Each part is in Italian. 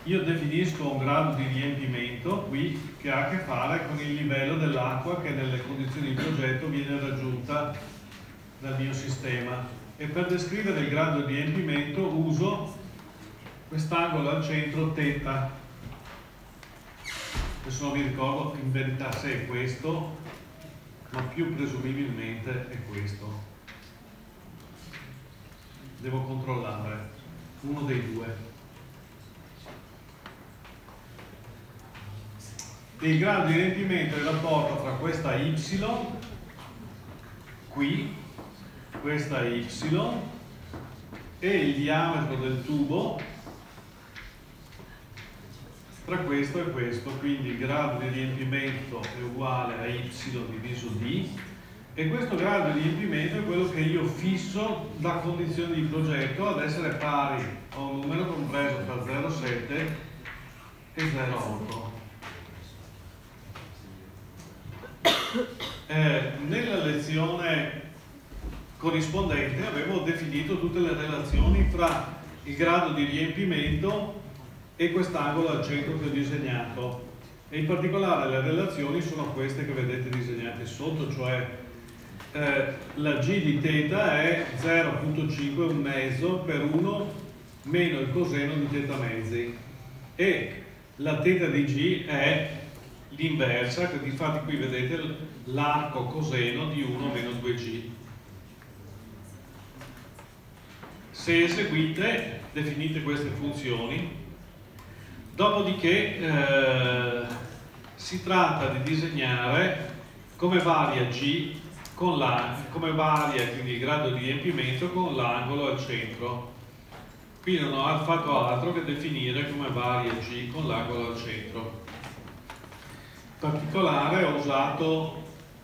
io definisco un grado di riempimento qui che ha a che fare con il livello dell'acqua che nelle condizioni di progetto viene raggiunta dal mio sistema, e per descrivere il grado di riempimento uso quest'angolo al centro θ. Adesso non mi ricordo in verità se è questo, ma più presumibilmente è questo. Devo controllare uno dei due. Il grado di riempimento è il rapporto tra questa y qui, questa y, e il diametro del tubo tra questo e questo. Quindi il grado di riempimento è uguale a y diviso d, e questo grado di riempimento è quello che io fisso da condizioni di progetto ad essere pari a un numero compreso tra 0,7 e 0,8. Nella lezione corrispondente avevo definito tutte le relazioni fra il grado di riempimento e quest'angolo al centro che ho disegnato, e in particolare le relazioni sono queste che vedete disegnate sotto, cioè la g di θ è 0,5, un mezzo per 1 meno il coseno di θ mezzi, e la θ di g è l'inversa, che infatti qui vedete l'arco coseno di 1 meno 2g. Se eseguite, definite queste funzioni. Dopodiché si tratta di disegnare come varia G con come varia quindi il grado di riempimento con l'angolo al centro. Qui non ho fatto altro che definire come varia G con l'angolo al centro. In particolare ho usato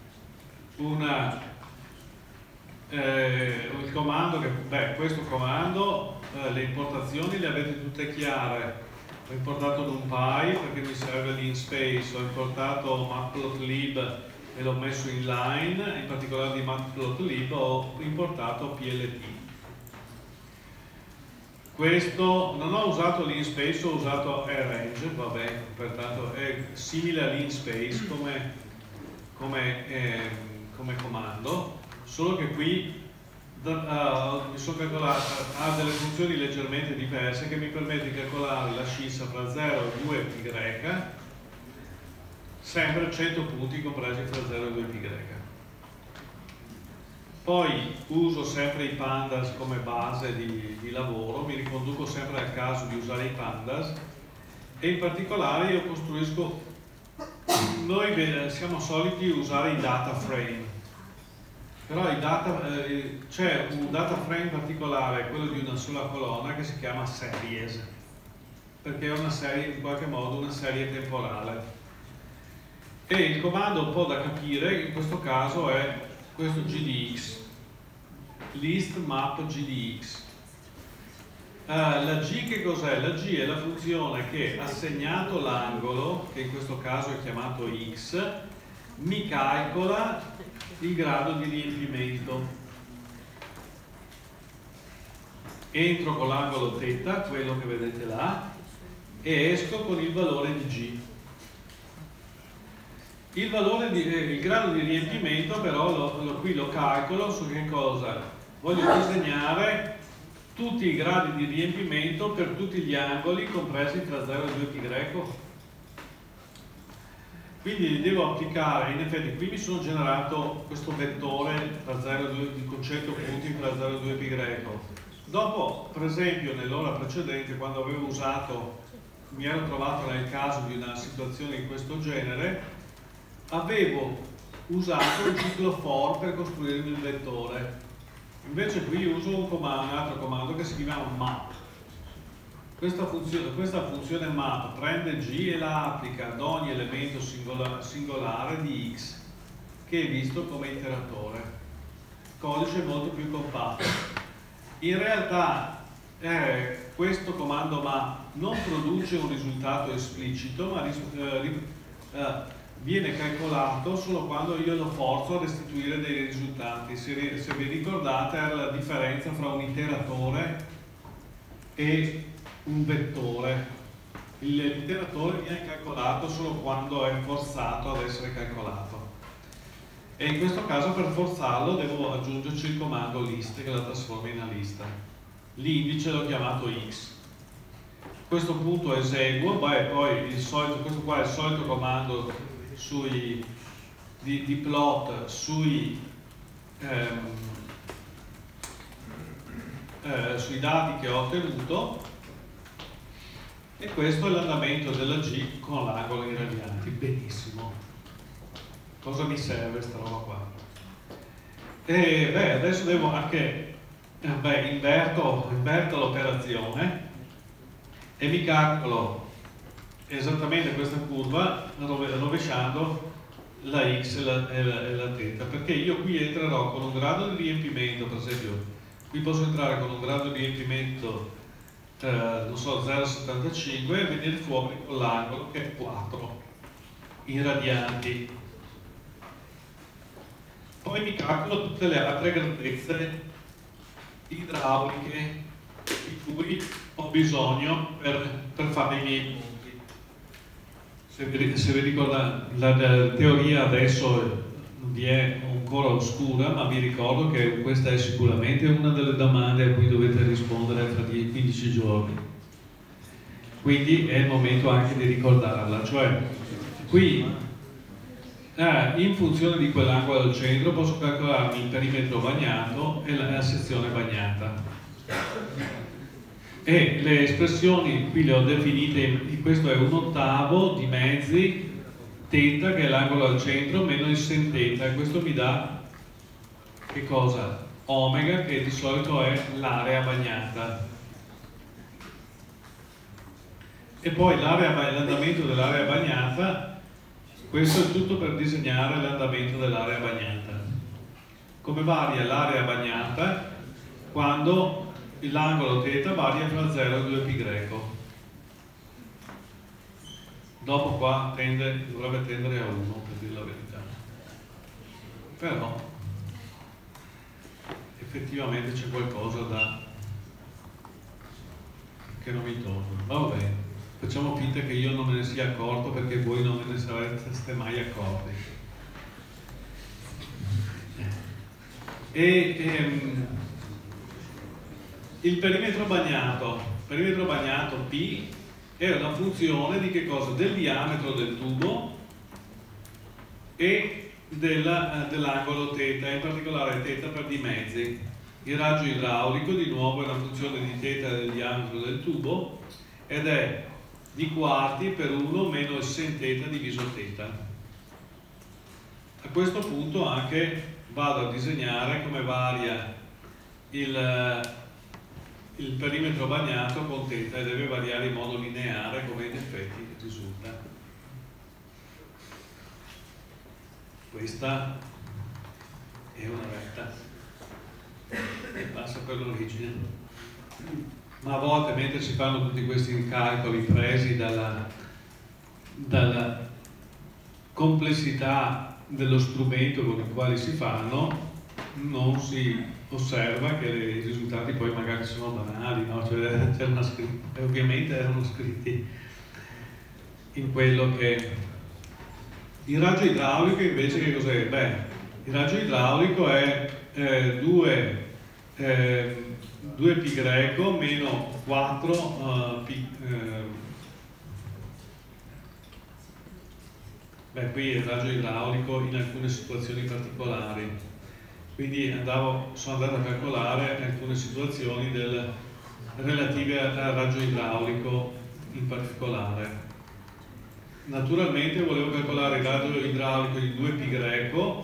il comando questo comando, le importazioni le avete tutte chiare. Ho importato NumPy perché mi serve l'inspace, ho importato matplotlib e l'ho messo in line, in particolare di matplotlib ho importato PLT. Questo non ho usato l'inspace, ho usato arrange, vabbè, pertanto è simile all'inspace come comando, solo che qui mi sono calcolato, ha delle funzioni leggermente diverse che mi permette di calcolare la scissa fra 0 e 2π, sempre 100 punti compresi fra 0 e 2π. Poi uso sempre i pandas come base di lavoro, mi riconduco sempre al caso di usare i pandas, e in particolare io costruisco, noi siamo soliti usare i data frame, però c'è un data frame particolare, quello di una sola colonna, che si chiama series, perché è una serie, in qualche modo una serie temporale, e il comando un po' da capire in questo caso è questo gdx, list map gdx. La g che cos'è? La g è la funzione che, assegnato l'angolo, che in questo caso è chiamato x, mi calcola il grado di riempimento. Entro con l'angolo θ, quello che vedete là, e esco con il valore di g. Il grado di riempimento però qui lo calcolo su che cosa? Voglio disegnare tutti i gradi di riempimento per tutti gli angoli compresi tra 0 e 2π. Quindi devo applicare, in effetti qui mi sono generato questo vettore tra 0 e 2, con 100 punti tra 0 e 2π. Dopo, per esempio, nell'ora precedente, quando avevo usato, mi ero trovato nel caso di una situazione di questo genere, avevo usato il ciclo for per costruirmi il vettore. Invece qui uso un altro comando che si chiama map. Questa funzione map prende g e la applica ad ogni elemento singolare di x che è visto come iteratore. Codice molto più compatto. In realtà questo comando map non produce un risultato esplicito, ma viene calcolato solo quando io lo forzo a restituire dei risultati. Se vi ricordate, era la differenza fra un iteratore e un vettore. l'iteratore viene calcolato solo quando è forzato ad essere calcolato, e in questo caso per forzarlo devo aggiungerci il comando list che la trasforma in una lista. L'indice l'ho chiamato x. A questo punto eseguo, poi questo qua è il solito comando di plot sui dati che ho ottenuto, e questo è l'andamento della G con l'angolo in radianti. Benissimo. Cosa mi serve sta roba qua? E adesso devo anche inverto l'operazione e mi calcolo esattamente questa curva rovesciando la x e la θ, perché io qui entrerò con un grado di riempimento, per esempio qui posso entrare con un grado di riempimento non so, 0,75 e venire fuori con l'angolo che è 4 in radianti. Poi mi calcolo tutte le altre grandezze idrauliche di cui ho bisogno per fare i miei punti. Se vi ricordate, la teoria adesso vi è ancora oscura, ma vi ricordo che questa è sicuramente una delle domande a cui dovete rispondere fra 15 giorni. Quindi è il momento anche di ricordarla, cioè qui in funzione di quell'angolo al centro posso calcolarmi il perimetro bagnato e la sezione bagnata. E le espressioni qui le ho definite, questo è 1/8 di mezzi θ, che è l'angolo al centro, meno il sen θ, e questo mi dà che cosa? Omega, che di solito è l'area bagnata. E poi l'andamento dell'area bagnata, questo è tutto per disegnare l'andamento dell'area bagnata. Come varia l'area bagnata quando l'angolo θ varia fra 0 e 2π. Dopo qua dovrebbe tendere a 1, per dire la verità. Però effettivamente c'è qualcosa che non mi torna. Va bene, facciamo finta che io non me ne sia accorto, perché voi non ve ne sareste mai accorti. Il perimetro bagnato P è una funzione di che cosa? Del diametro del tubo e dell'angolo θ, in particolare θ per dimezzi. Il raggio idraulico di nuovo è una funzione di θ del diametro del tubo ed è di quarti per 1 meno il sen θ diviso θ. A questo punto anche vado a disegnare come varia il perimetro bagnato con θ, e deve variare in modo lineare, come in effetti risulta. Questa è una retta che passa per l'origine, ma a volte, mentre si fanno tutti questi calcoli presi dalla complessità dello strumento con il quale si fanno, non si osserva che i risultati poi magari sono banali, no? Cioè, ovviamente erano scritti in quello che... Il raggio idraulico invece che cos'è? Beh, il raggio idraulico è 2π meno 4π. Qui il raggio idraulico in alcune situazioni particolari. Quindi sono andato a calcolare alcune situazioni relative al raggio idraulico in particolare. Naturalmente volevo calcolare il raggio idraulico di 2π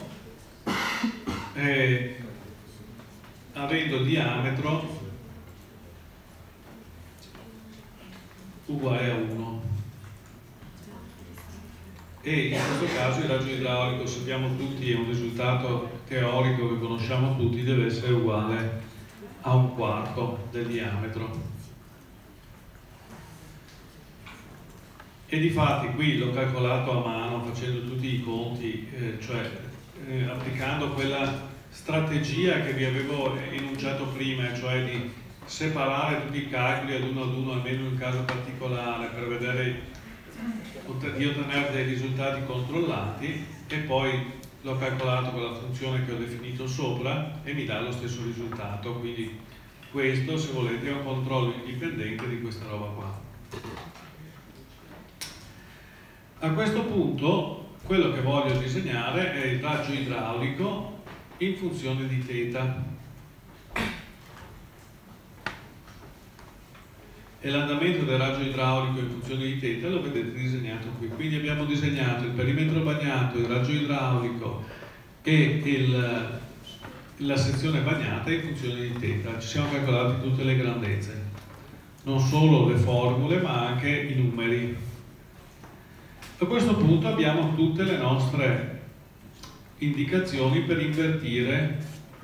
avendo diametro uguale a 1. E in questo caso il raggio idraulico, sappiamo tutti, è un risultato teorico che conosciamo tutti, deve essere uguale a 1/4 del diametro. E difatti qui l'ho calcolato a mano facendo tutti i conti, applicando quella strategia che vi avevo enunciato prima, cioè di separare tutti i calcoli ad uno, almeno in un caso particolare, per vedere di ottenere dei risultati controllati, e poi l'ho calcolato con la funzione che ho definito sopra e mi dà lo stesso risultato. Quindi questo, se volete, è un controllo indipendente di questa roba qua. A questo punto quello che voglio disegnare è il raggio idraulico in funzione di θ, e l'andamento del raggio idraulico in funzione di θ lo vedete disegnato qui. Quindi abbiamo disegnato il perimetro bagnato, il raggio idraulico e la sezione bagnata in funzione di θ. Ci siamo calcolati tutte le grandezze, non solo le formule ma anche i numeri. A questo punto abbiamo tutte le nostre indicazioni per invertire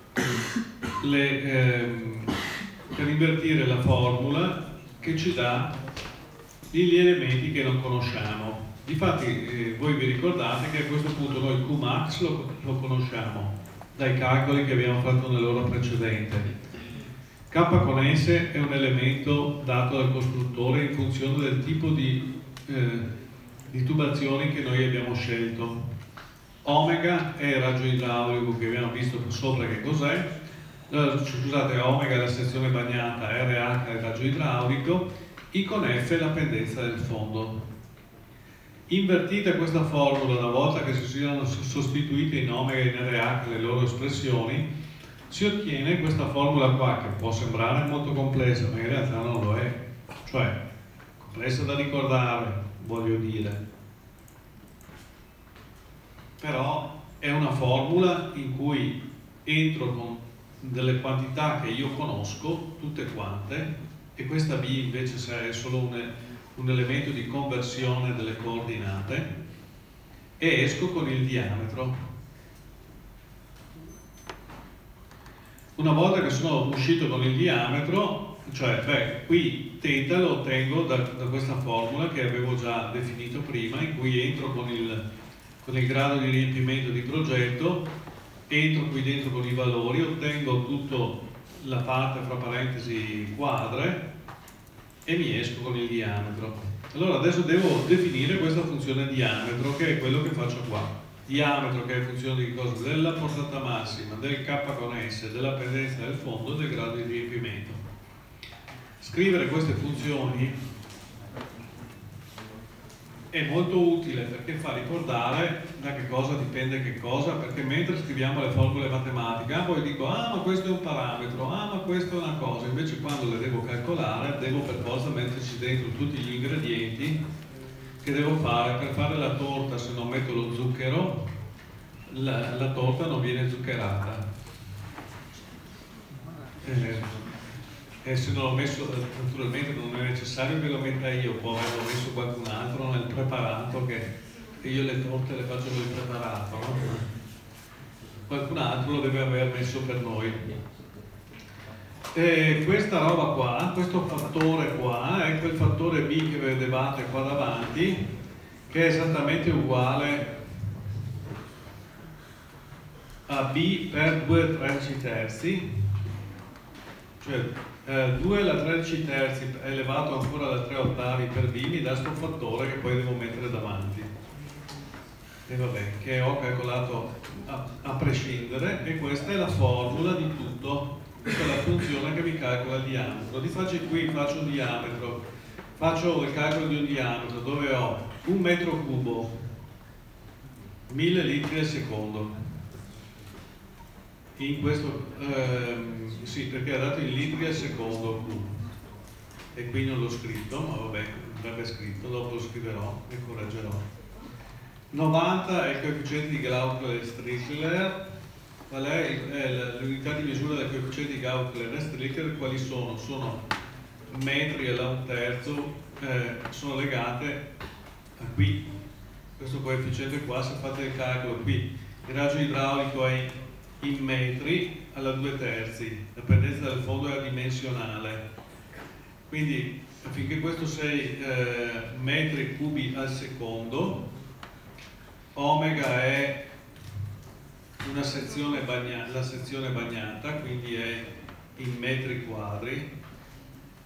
la formula che ci dà gli elementi che non conosciamo. Difatti voi vi ricordate che a questo punto noi Qmax lo conosciamo dai calcoli che abbiamo fatto nell'ora precedente. K con S è un elemento dato dal costruttore in funzione del tipo di tubazioni che noi abbiamo scelto. Omega è il raggio idraulico che abbiamo visto sopra che cos'è. Scusate, omega è la sezione bagnata, RH è il raggio idraulico, I con F è la pendenza del fondo. Invertita questa formula, una volta che si siano sostituite in omega e in RH le loro espressioni, si ottiene questa formula qua, che può sembrare molto complessa, ma in realtà non lo è. Cioè, complessa da ricordare, voglio dire. Però è una formula in cui entro con delle quantità che io conosco, tutte quante, e questa B invece è solo un elemento di conversione delle coordinate, e esco con il diametro. Una volta che sono uscito con il diametro, cioè, qui θ lo ottengo da questa formula che avevo già definito prima, in cui entro con il grado di riempimento di progetto, entro qui dentro con i valori, ottengo tutta la parte fra parentesi quadre e mi esco con il diametro. Allora adesso devo definire questa funzione diametro, che è quello che faccio qua. Diametro, che è funzione di cosa? Della portata massima, del K con S, della pendenza del fondo, del grado di riempimento. Scrivere queste funzioni è molto utile perché fa ricordare da che cosa dipende che cosa, perché mentre scriviamo le formule matematiche, poi dico, ma questo è un parametro, ma questo è una cosa, invece quando le devo calcolare devo per forza metterci dentro tutti gli ingredienti che devo fare. Per fare la torta, se non metto lo zucchero, la torta non viene zuccherata. E se non l'ho messo, naturalmente non è necessario che lo metta io, può averlo messo qualcun altro nel preparato, che io le torte le faccio nel preparato, no? Qualcun altro lo deve aver messo per noi. E questa roba qua, questo fattore qua, è quel fattore B che vedevate qua davanti, che è esattamente uguale a B per 2 13 terzi, cioè 2 alla 13 terzi elevato ancora alla 3 ottavi per B mi dà sto fattore che poi devo mettere davanti, e vabbè, che ho calcolato a prescindere, e questa è la formula di tutto. Questa è la funzione che mi calcola il diametro. Difatti qui faccio un diametro, faccio il calcolo di un diametro dove ho 1 metro cubo, 1000 litri al secondo. In questo sì, perché ha dato in litri al secondo Q, e qui non l'ho scritto, ma vabbè, andrebbe scritto, dopo lo scriverò e correggerò. 90 è il coefficiente di Gauss-Strickler. Qual è l'unità di misura del coefficiente di Gauss-Strickler? Quali sono? Sono metri alla 1/3, sono legate a qui, questo coefficiente qua. Se fate il calcolo qui, il raggio idraulico è in metri alla 2/3, la pendenza del fondo è adimensionale, quindi affinché questo sia metri cubi al secondo, omega è una sezione bagnata, la sezione bagnata, quindi è in metri quadri,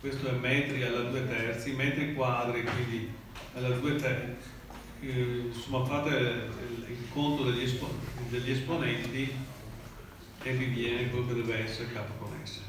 questo è metri alla 2/3, metri quadri, quindi alla 2/3, insomma fate il conto degli esponenti e vi viene quello che deve essere K con S.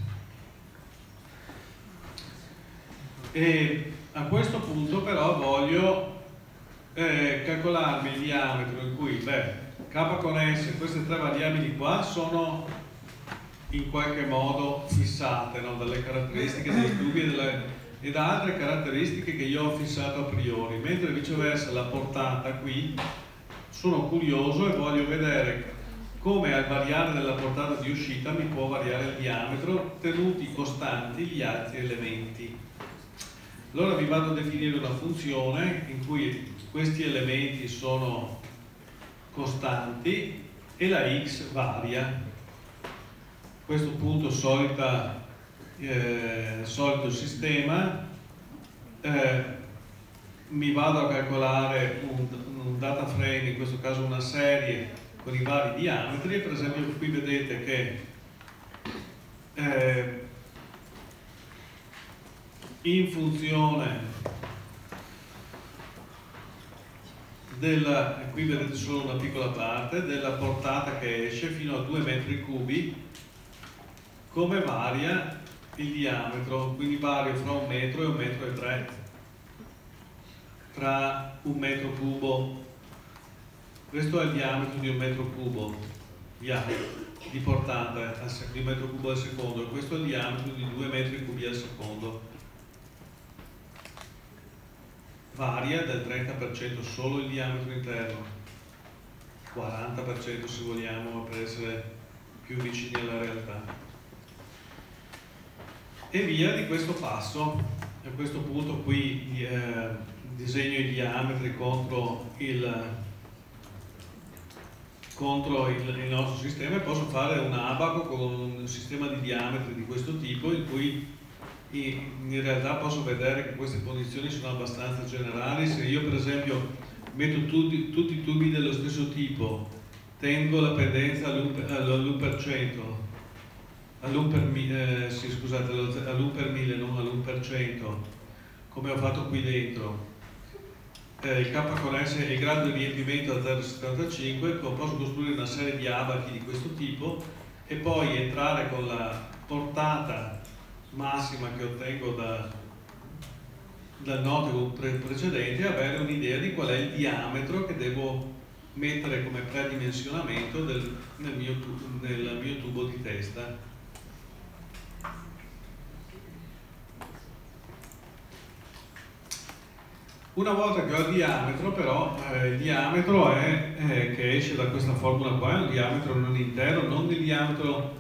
E a questo punto però voglio calcolarmi il diametro in cui, K con S, queste tre variabili qua sono in qualche modo fissate, no? Dalle caratteristiche dei tubi e da altre caratteristiche che io ho fissato a priori, mentre viceversa la portata qui sono curioso e voglio vedere come al variare della portata di uscita mi può variare il diametro tenuti costanti gli altri elementi. Allora vi vado a definire una funzione in cui questi elementi sono costanti e la x varia. A questo punto solito sistema, mi vado a calcolare un data frame, in questo caso una serie con i vari diametri, e per esempio qui vedete che in funzione qui vedete solo una piccola parte della portata che esce fino a 2 metri cubi, come varia il diametro, quindi varia fra 1 metro e 1,3 metri, tra 1 metro cubo. Questo è il diametro di 1 metro cubo di portata di 1 metro cubo al secondo, e questo è il diametro di 2 metri cubi al secondo. Varia del 30% solo il diametro interno, 40% se vogliamo per essere più vicini alla realtà, e via di questo passo. A questo punto qui disegno i diametri contro il nostro sistema, e posso fare un abaco con un sistema di diametri di questo tipo, in cui in realtà posso vedere che queste condizioni sono abbastanza generali. Se io per esempio metto tutti i tubi dello stesso tipo, tengo la pendenza all'1%, all'1 per mille, non all'1%, come ho fatto qui dentro, il K con S e il grado di riempimento a 0,75, posso costruire una serie di abachi di questo tipo e poi entrare con la portata massima che ottengo dal note precedente e avere un'idea di qual è il diametro che devo mettere come predimensionamento nel mio tubo di testa. Una volta che ho il diametro, però, il diametro che esce da questa formula qua è un diametro non intero, non il diametro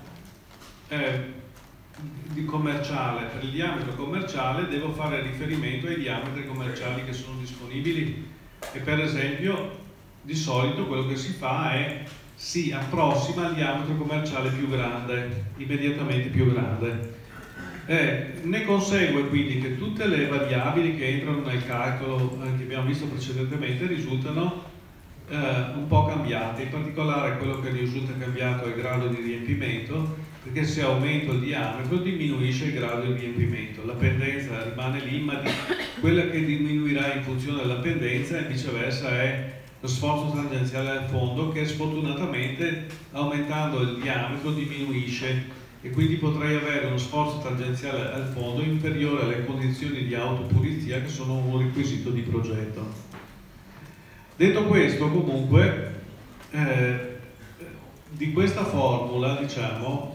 commerciale. Per il diametro commerciale devo fare riferimento ai diametri commerciali che sono disponibili, e per esempio di solito quello che si fa è si approssima al diametro commerciale più grande, immediatamente più grande. Ne consegue quindi che tutte le variabili che entrano nel calcolo che abbiamo visto precedentemente risultano un po' cambiate. In particolare quello che risulta cambiato è il grado di riempimento, perché se aumento il diametro diminuisce il grado di riempimento. La pendenza rimane lì, ma quella che diminuirà in funzione della pendenza e viceversa è lo sforzo tangenziale al fondo, che sfortunatamente aumentando il diametro diminuisce, e quindi potrei avere uno sforzo tangenziale al fondo inferiore alle condizioni di autopulizia che sono un requisito di progetto. Detto questo, comunque, di questa formula, diciamo,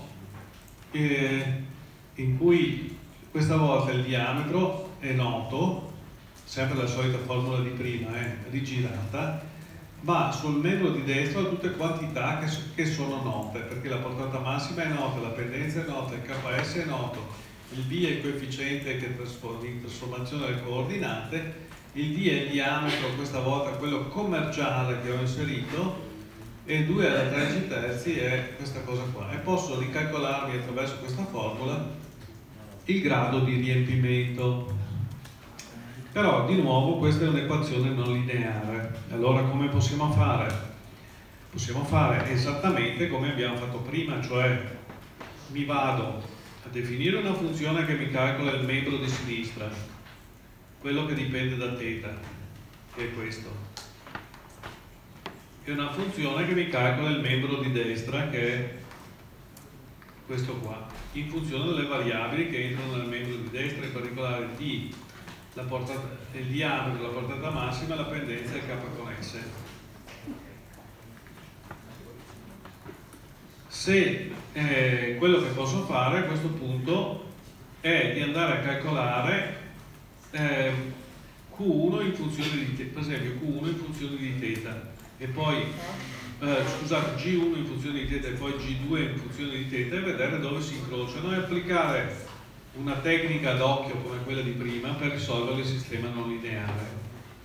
in cui questa volta il diametro è noto, sempre la solita formula di prima, rigirata, ma sul membro di destra ho tutte quantità che sono note, perché la portata massima è nota, la pendenza è nota, il KS è noto, il B è il coefficiente di trasformazione delle coordinate, il D è il diametro, questa volta quello commerciale che ho inserito, e 2 alla 13 terzi è questa cosa qua, e posso ricalcolarmi attraverso questa formula il grado di riempimento. Però di nuovo questa è un'equazione non lineare. Allora come possiamo fare? Possiamo fare esattamente come abbiamo fatto prima, cioè mi vado a definire una funzione che mi calcola il membro di sinistra, quello che dipende da θ, che è questo, e una funzione che mi calcola il membro di destra, che è questo qua, in funzione delle variabili che entrano nel membro di destra, in particolare d, il diametro, la portata massima e la pendenza del k con s. Se quello che posso fare a questo punto è di andare a calcolare Q1 in funzione di θ, per esempio Q1 in funzione di θ, e poi scusate, G1 in funzione di θ e poi G2 in funzione di θ, e vedere dove si incrociano e applicare una tecnica ad occhio come quella di prima per risolvere il sistema non lineare.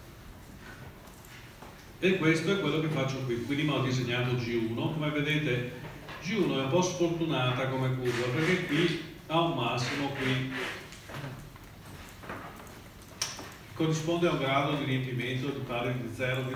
E questo è quello che faccio qui. Quindi mi ho disegnato G1. Come vedete, G1 è un po' sfortunata come curva, perché qui ha un massimo qui, corrisponde a un grado di riempimento di pari di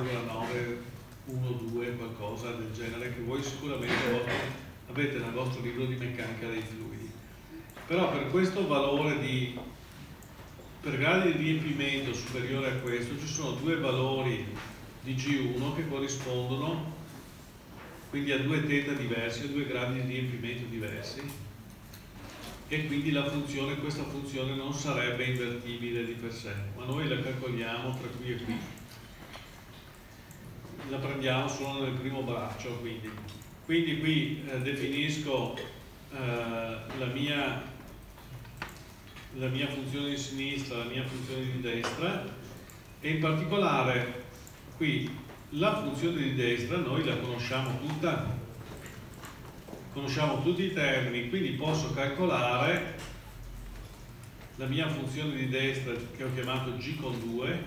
0,912, qualcosa del genere, che voi sicuramente avete nel vostro libro di meccanica dei fluidi. Però per questo valore per gradi di riempimento superiore a questo ci sono due valori di G1 che corrispondono quindi a due θ diversi, a due gradi di riempimento diversi, e quindi questa funzione non sarebbe invertibile di per sé, ma noi la calcoliamo tra qui e qui, la prendiamo solo nel primo braccio. Quindi qui definisco la mia funzione di sinistra, la mia funzione di destra, e in particolare qui la funzione di destra noi la conosciamo tutta, conosciamo tutti i termini, quindi posso calcolare la mia funzione di destra, che ho chiamato G con 2,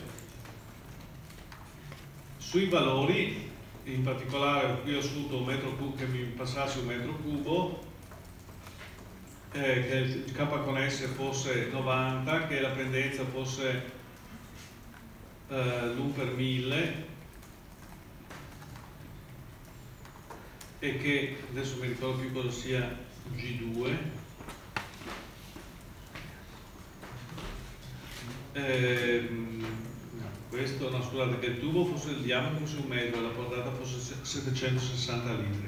sui valori, in particolare qui ho assunto un metro cubo, che mi passasse un metro cubo, che il k con s fosse 90, che la pendenza fosse l'1 per 1000, e che adesso mi ricordo più cosa sia G2, questo no, scusate, che il tubo fosse, il diametro fosse 1 metro e la portata fosse 760 litri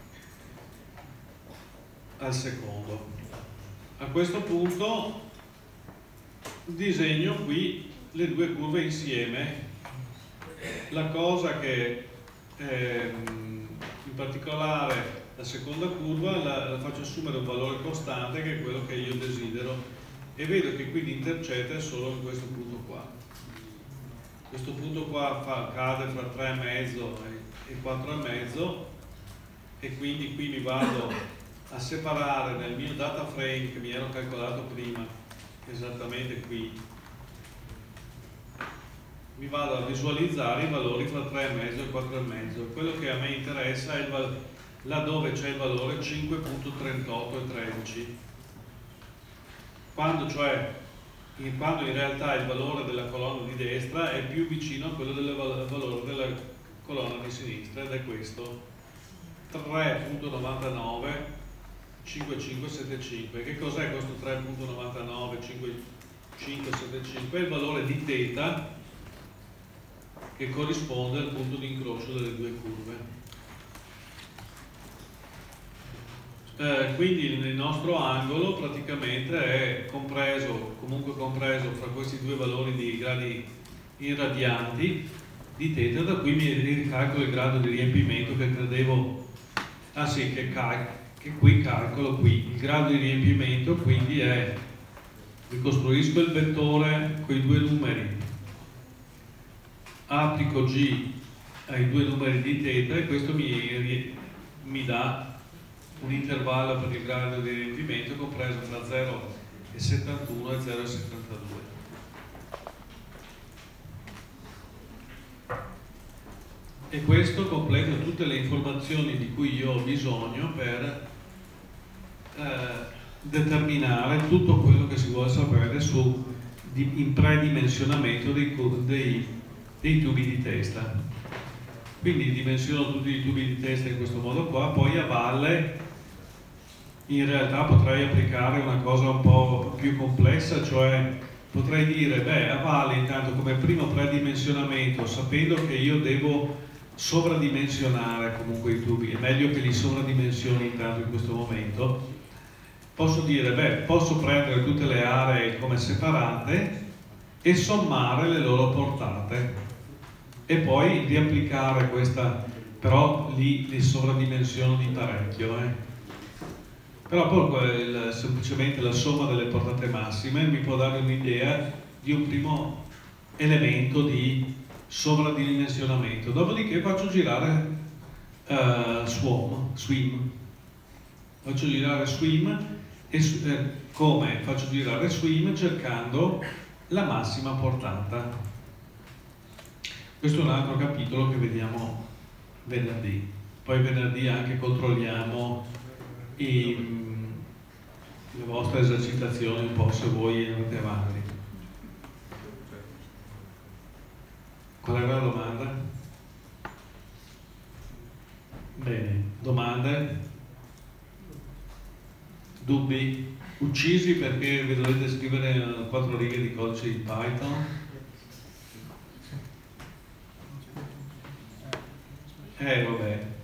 al secondo. A questo punto disegno qui le due curve insieme. La cosa che in particolare la seconda curva la faccio assumere un valore costante, che è quello che io desidero, e vedo che qui l'intercetta è solo in questo punto qua. Questo punto qua cade fra 3,5 e 4,5, e quindi qui mi vado a separare nel mio data frame che mi ero calcolato prima, esattamente qui, mi vado a visualizzare i valori fra 3,5 e 4,5. Quello che a me interessa è laddove c'è il valore 5.38 e 13, quando in realtà il valore della colonna di destra è più vicino a quello del valore della colonna di sinistra, ed è questo 3.99 5575. Che cos'è questo 3.99 5575? È il valore di θ che corrisponde al punto di incrocio delle due curve. Quindi il nostro angolo praticamente è comunque compreso fra questi due valori di gradi irradianti di θ, da qui mi ricalcolo il grado di riempimento che credevo, che qui calcolo qui il grado di riempimento, quindi ricostruisco il vettore con i due numeri, applico G ai due numeri di θ, e questo mi dà un intervallo per il grado di riempimento compreso tra 0,71 e 0,72. E questo completa tutte le informazioni di cui io ho bisogno per determinare tutto quello che si vuole sapere in predimensionamento dei tubi di testa. Quindi dimensiono tutti i tubi di testa in questo modo qua, poi a valle in realtà potrei applicare una cosa un po' più complessa, cioè potrei dire, beh, a valle intanto come primo predimensionamento, sapendo che io devo sovradimensionare comunque i tubi, è meglio che li sovradimensioni intanto in questo momento, posso dire, beh, posso prendere tutte le aree come separate e sommare le loro portate e poi riapplicare questa, però lì li sovradimensiono di parecchio, Però poi semplicemente la somma delle portate massime mi può dare un'idea di un primo elemento di sovradimensionamento. Dopodiché faccio girare swim. Faccio girare swim e come faccio girare swim cercando la massima portata. Questo è un altro capitolo che vediamo venerdì. Poi venerdì anche controlliamo le vostre esercitazioni un po' se voi andate avanti. Qual era la domanda? Bene, domande? Dubbi? Uccisi perché vi dovete scrivere 4 righe di codice in Python? Vabbè.